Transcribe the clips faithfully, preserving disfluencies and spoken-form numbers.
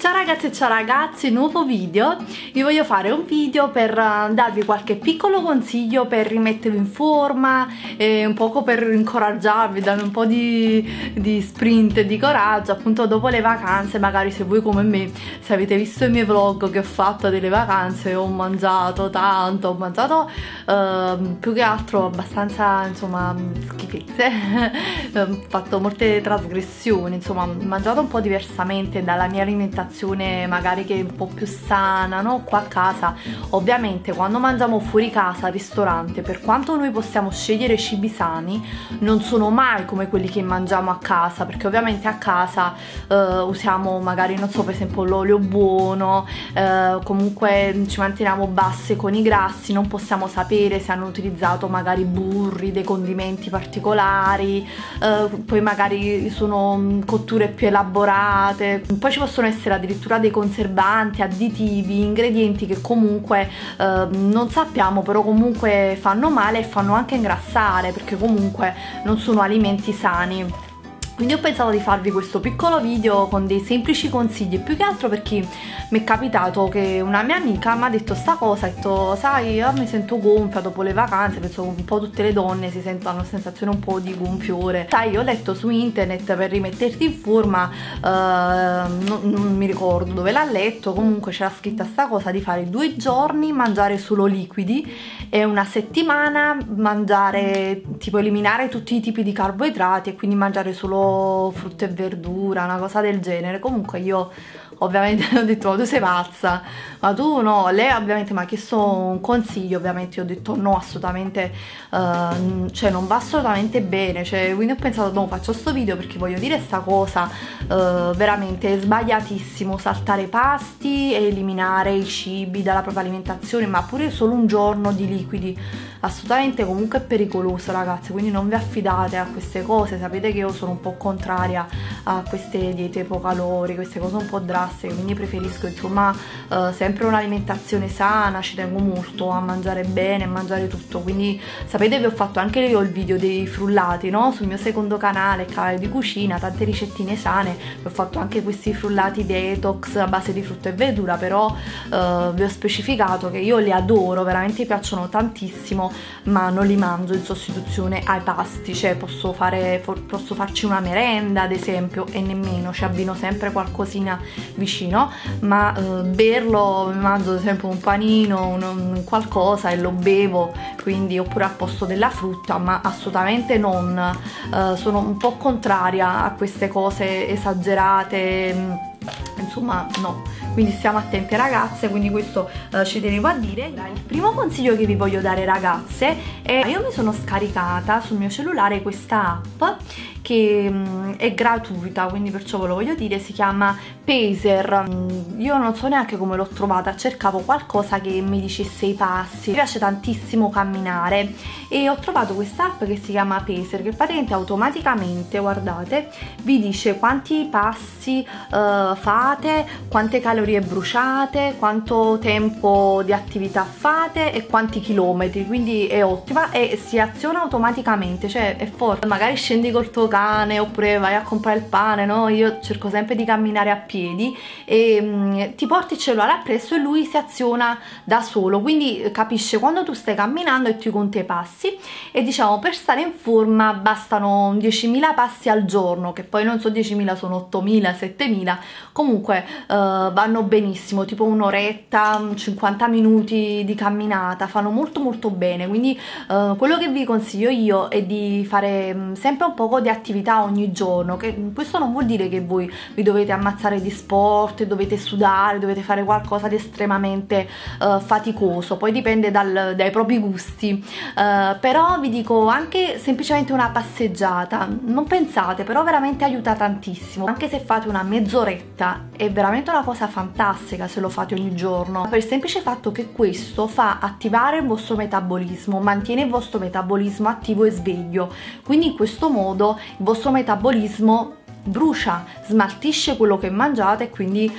Ciao ragazzi e ciao ragazzi, nuovo video. Vi voglio fare un video per uh, darvi qualche piccolo consiglio per rimettervi in forma e un poco per incoraggiarvi, darvi un po' di, di sprint e di coraggio appunto dopo le vacanze. Magari se voi come me, se avete visto i miei vlog che ho fatto delle vacanze, ho mangiato tanto, ho mangiato uh, più che altro abbastanza insomma schifezze, ho fatto molte trasgressioni, insomma ho mangiato un po' diversamente dalla mia alimentazione magari che è un po' più sana, no? Qua a casa ovviamente quando mangiamo fuori casa al ristorante, per quanto noi possiamo scegliere cibi sani, non sono mai come quelli che mangiamo a casa, perché ovviamente a casa eh, usiamo magari, non so, per esempio l'olio buono, eh, comunque ci manteniamo basse con i grassi, non possiamo sapere se hanno utilizzato magari burri, dei condimenti particolari, eh, poi magari sono cotture più elaborate, poi ci possono essere addirittura dei conservanti, additivi, ingredienti che comunque eh, non sappiamo, però comunque fanno male e fanno anche ingrassare, perché comunque non sono alimenti sani. Quindi ho pensato di farvi questo piccolo video con dei semplici consigli, più che altro perché mi è capitato che una mia amica mi ha detto sta cosa, ha detto sai io mi sento gonfia dopo le vacanze, penso che un po' tutte le donne si sentono una sensazione un po' di gonfiore. Sai, io ho letto su internet per rimetterti in forma, eh, non, non mi ricordo dove l'ha letto, comunque c'era scritta sta cosa di fare due giorni mangiare solo liquidi e una settimana mangiare, tipo eliminare tutti i tipi di carboidrati e quindi mangiare solo frutta e verdura, una cosa del genere. Comunque io ovviamente ho detto ma tu sei pazza, ma tu no. Lei ovviamente mi ha chiesto un consiglio, ovviamente io ho detto no, assolutamente, uh, cioè non va assolutamente bene, cioè, quindi ho pensato no, faccio sto video perché voglio dire sta cosa, uh, veramente è sbagliatissimo saltare pasti e eliminare i cibi dalla propria alimentazione, ma pure solo un giorno di liquidi, assolutamente comunque è pericoloso ragazzi, quindi non vi affidate a queste cose. Sapete che io sono un po' contraria a queste diete ipocaloriche, queste cose un po' drastiche, quindi preferisco insomma uh, sempre un'alimentazione sana, ci tengo molto a mangiare bene, a mangiare tutto. Quindi sapete, vi ho fatto anche io il video dei frullati, no? Sul mio secondo canale, canale di cucina, tante ricettine sane, vi ho fatto anche questi frullati detox a base di frutta e verdura, però uh, vi ho specificato che io li adoro, veramente mi piacciono tantissimo, ma non li mangio in sostituzione ai pasti, cioè posso fare, posso farci una merenda ad esempio e nemmeno, ci abbino sempre qualcosina vicino, ma eh, berlo, mi mangio ad esempio un panino, un, un qualcosa e lo bevo, quindi, oppure al posto della frutta, ma assolutamente non, eh, sono un po' contraria a queste cose esagerate, insomma no, quindi stiamo attente ragazze, quindi questo uh, ci tenevo a dire. Il primo consiglio che vi voglio dare ragazze è, io mi sono scaricata sul mio cellulare questa app che um, è gratuita, quindi perciò ve lo voglio dire, si chiama Pacer. Um, io non so neanche come l'ho trovata, cercavo qualcosa che mi dicesse i passi, mi piace tantissimo camminare e ho trovato questa app che si chiama Pacer, che praticamente automaticamente, guardate, vi dice quanti passi uh, fate, quante calorie bruciate, quanto tempo di attività fate e quanti chilometri, quindi è ottima e si aziona automaticamente, cioè è forte. Magari scendi col tuo cane oppure vai a comprare il pane, no? Io cerco sempre di camminare a piedi e mh, ti porti il cellulare appresso e lui si aziona da solo, quindi capisce quando tu stai camminando e ti conta i passi. E diciamo, per stare in forma bastano diecimila passi al giorno, che poi non so diecimila, sono ottomila, settemila, comunque uh, vanno benissimo, tipo un'oretta, cinquanta minuti di camminata, fanno molto molto bene. Quindi uh, quello che vi consiglio io è di fare um, sempre un poco di attività ogni giorno, che questo non vuol dire che voi vi dovete ammazzare di sport, dovete sudare, dovete fare qualcosa di estremamente uh, faticoso, poi dipende dal, dai propri gusti, uh, però vi dico anche semplicemente una passeggiata, non pensate, però veramente aiuta tantissimo, anche se fate una mezz'oretta è veramente una cosa fantastica se lo fate ogni giorno, per il semplice fatto che questo fa attivare il vostro metabolismo, mantiene il vostro metabolismo attivo e sveglio, quindi in questo modo il vostro metabolismo brucia, smaltisce quello che mangiate e quindi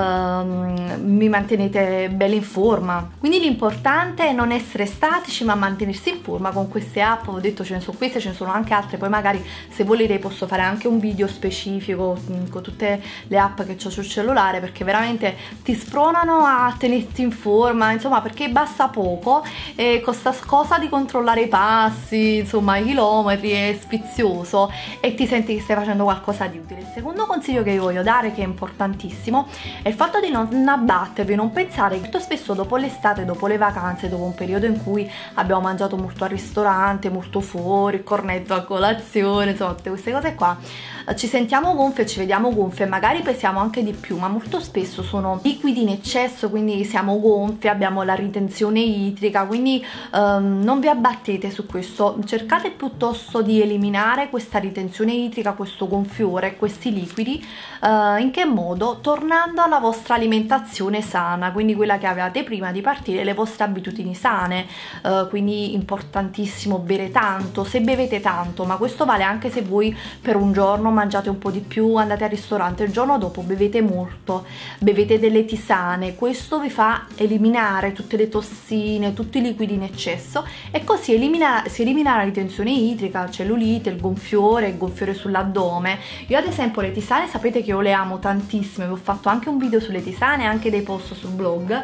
ehm, mi mantenete bene in forma. Quindi l'importante è non essere statici ma mantenersi in forma con queste app. Ho detto ce ne sono queste, ce ne sono anche altre, poi magari se volete posso fare anche un video specifico con tutte le app che ho sul cellulare, perché veramente ti spronano a tenerti in forma, insomma, perché basta poco e con sta cosa di controllare i passi, insomma i chilometri, è sfizioso e ti senti che stai facendo qualcosa di utile. Il secondo consiglio che vi voglio dare, che è importantissimo, è il fatto di non abbattervi, non pensare che molto spesso dopo l'estate, dopo le vacanze, dopo un periodo in cui abbiamo mangiato molto al ristorante, molto fuori, il cornetto a colazione, insomma tutte queste cose qua, ci sentiamo gonfie, ci vediamo gonfie, magari pesiamo anche di più, ma molto spesso sono liquidi in eccesso, quindi siamo gonfie, abbiamo la ritenzione idrica, quindi um, non vi abbattete su questo, cercate piuttosto di eliminare questa ritenzione idrica, questo gonfiore, questi liquidi. Uh, in che modo? Tornando alla vostra alimentazione sana, quindi quella che avevate prima di partire, le vostre abitudini sane, uh, quindi importantissimo bere tanto, se bevete tanto, ma questo vale anche se voi per un giorno mangiate un po' di più, andate al ristorante, il giorno dopo bevete molto, bevete delle tisane, questo vi fa eliminare tutte le tossine, tutti i liquidi in eccesso e così elimina, si elimina la ritenzione idrica, la cellulite, il gonfiore, il gonfiore sull'addome. Io ad esempio le tisane sapete che io le amo tantissime, vi ho fatto anche un video sulle tisane, anche dei post sul blog,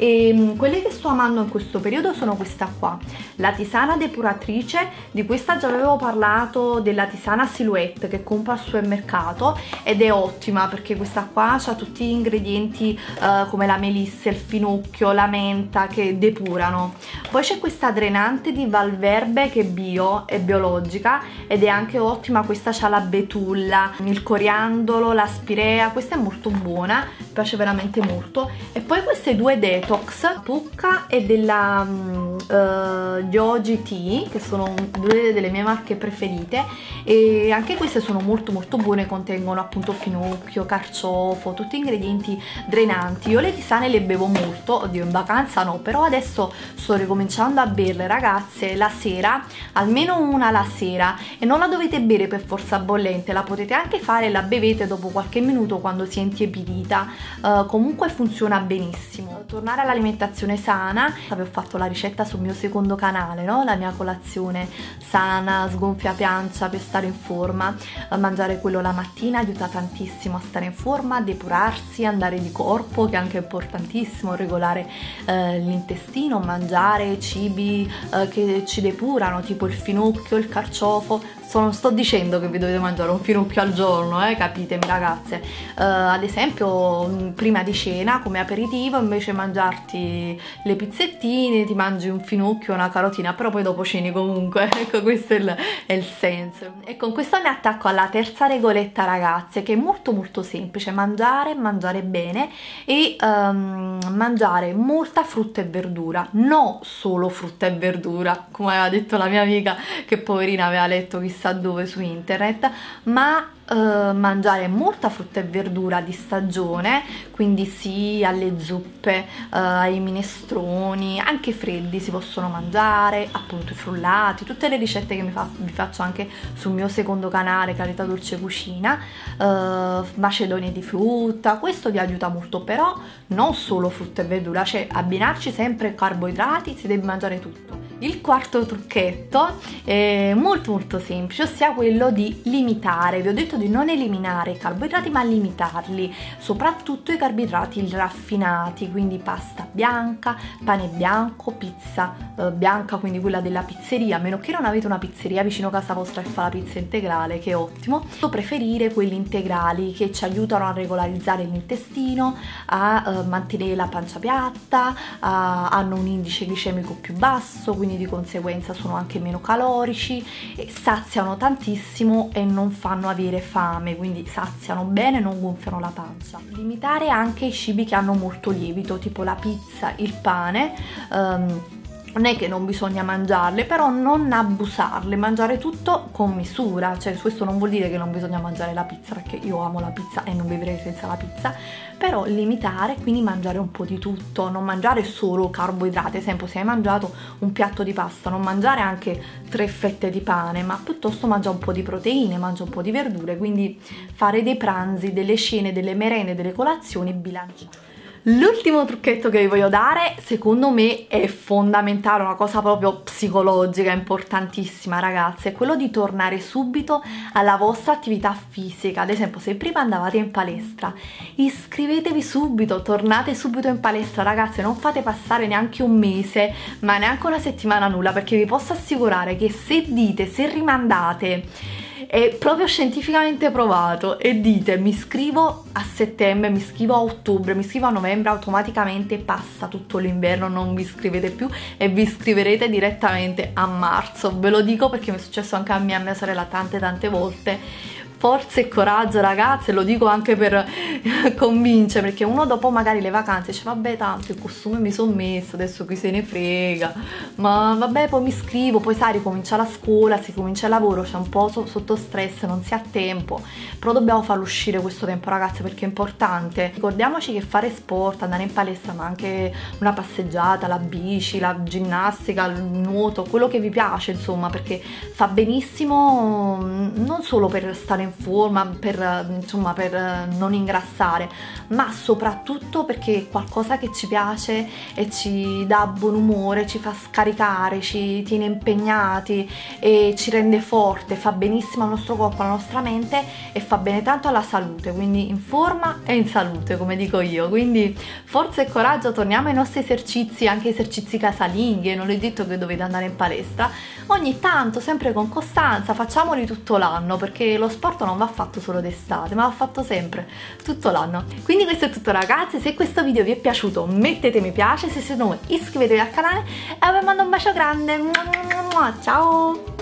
e quelle che sto amando in questo periodo sono questa qua, la tisana depuratrice. Di questa già avevo parlato, della tisana Silhouette che compro al supermercato, ed è ottima perché questa qua ha tutti gli ingredienti uh, come la melissa, il finocchio, la menta, che depurano. Poi c'è questa drenante di Valverde che è bio, è biologica ed è anche ottima, questa c'ha la betulla, il coriandolo, la spirea, questa è molto buona, mi piace veramente molto. E poi queste due detox, Pucca e della um, uh, Yogi Tea, che sono due delle mie marche preferite, e anche queste sono molto molto buone, contengono appunto finocchio, carciofo, tutti ingredienti drenanti. Io le tisane le bevo molto, oddio in vacanza no, però adesso sto ricominciando a berle ragazze la sera, almeno una la sera, e non la dovete bere per forza bollente, la potete anche fare, la bevete dopo qualche minuto quando si è intiepidita, uh, comunque funziona benissimo. Tornare all'alimentazione sana, avevo fatto la ricetta sul mio secondo canale, no? La mia colazione sana, sgonfia pancia per stare in forma. Uh, mangiare quello la mattina aiuta tantissimo a stare in forma, a depurarsi, andare di corpo, che è anche importantissimo, regolare uh, l'intestino, mangiare cibi uh, che ci depurano, tipo il finocchio, il carciofo. Non sto dicendo che vi dovete mangiare un finocchio al giorno, eh, capitemi ragazze. Uh, ad esempio prima di cena come aperitivo, invece mangiarti le pizzettine, ti mangi un finocchio, una carotina, però poi dopo ceni comunque. Ecco, questo è il, è il senso. E con questo mi attacco alla terza regoletta ragazze, che è molto molto semplice: mangiare, mangiare bene e um, mangiare molta frutta e verdura, non solo frutta e verdura come aveva detto la mia amica, che poverina aveva letto chissà dove su internet, ma Uh, mangiare molta frutta e verdura di stagione, quindi sì alle zuppe, uh, ai minestroni, anche freddi si possono mangiare, appunto i frullati, tutte le ricette che mi fa, vi faccio anche sul mio secondo canale Carità Dolce Cucina, uh, macedonie di frutta, questo vi aiuta molto. Però non solo frutta e verdura, cioè abbinarci sempre carboidrati, si deve mangiare tutto. Il quarto trucchetto è molto molto semplice, ossia quello di limitare. Vi ho detto di non eliminare i carboidrati ma limitarli, soprattutto i carboidrati raffinati, quindi pasta bianca, pane bianco, pizza eh, bianca, quindi quella della pizzeria, a meno che non avete una pizzeria vicino a casa vostra che fa la pizza integrale, che è ottimo. Io preferire quelli integrali che ci aiutano a regolarizzare l'intestino, a eh, mantenere la pancia piatta, a, hanno un indice glicemico più basso, quindi di conseguenza sono anche meno calorici e saziano tantissimo e non fanno avere fame, quindi saziano bene, non gonfiano la pancia. Limitare anche i cibi che hanno molto lievito, tipo la pizza, il pane, um, non è che non bisogna mangiarle, però non abusarle, mangiare tutto con misura. Cioè questo non vuol dire che non bisogna mangiare la pizza, perché io amo la pizza e non vivrei senza la pizza, però limitare, quindi mangiare un po' di tutto, non mangiare solo carboidrati. Ad esempio, se hai mangiato un piatto di pasta, non mangiare anche tre fette di pane, ma piuttosto mangia un po' di proteine, mangia un po' di verdure, quindi fare dei pranzi, delle cene, delle merende, delle colazioni bilanciate. L'ultimo trucchetto che vi voglio dare, secondo me è fondamentale, una cosa proprio psicologica, importantissima ragazze, è quello di tornare subito alla vostra attività fisica. Ad esempio, se prima andavate in palestra, iscrivetevi subito, tornate subito in palestra ragazze, non fate passare neanche un mese, ma neanche una settimana, nulla, perché vi posso assicurare che se dite, se rimandate, è proprio scientificamente provato, e dite mi iscrivo a settembre, mi iscrivo a ottobre, mi iscrivo a novembre, automaticamente passa tutto l'inverno, non vi iscrivete più e vi iscriverete direttamente a marzo. Ve lo dico perché mi è successo anche a me e a mia sorella tante tante volte. Forza e coraggio ragazze, lo dico anche per convincere, perché uno dopo magari le vacanze dice vabbè tanto il costume mi sono messo, adesso chi se ne frega, ma vabbè poi mi iscrivo, poi sai ricomincia la scuola, si comincia il lavoro, c'è un po' so sotto stress, non si ha tempo, però dobbiamo farlo uscire questo tempo ragazze, perché è importante. Ricordiamoci che fare sport, andare in palestra, ma anche una passeggiata, la bici, la ginnastica, il nuoto, quello che vi piace insomma, perché fa benissimo non solo per stare in forma, per insomma per non ingrassare, ma soprattutto perché è qualcosa che ci piace e ci dà buon umore, ci fa scaricare, ci tiene impegnati e ci rende forte, fa benissimo al nostro corpo, alla nostra mente e fa bene tanto alla salute, quindi in forma e in salute come dico io. Quindi forza e coraggio, torniamo ai nostri esercizi, anche esercizi casalinghi, non è detto che dovete andare in palestra, ogni tanto, sempre con costanza, facciamoli tutto l'anno, perché lo sport non va fatto solo d'estate, ma va fatto sempre, tutto l'anno. Quindi questo è tutto ragazzi, se questo video vi è piaciuto mettete mi piace, se siete nuovi iscrivetevi al canale e vi mando un bacio grande, ciao!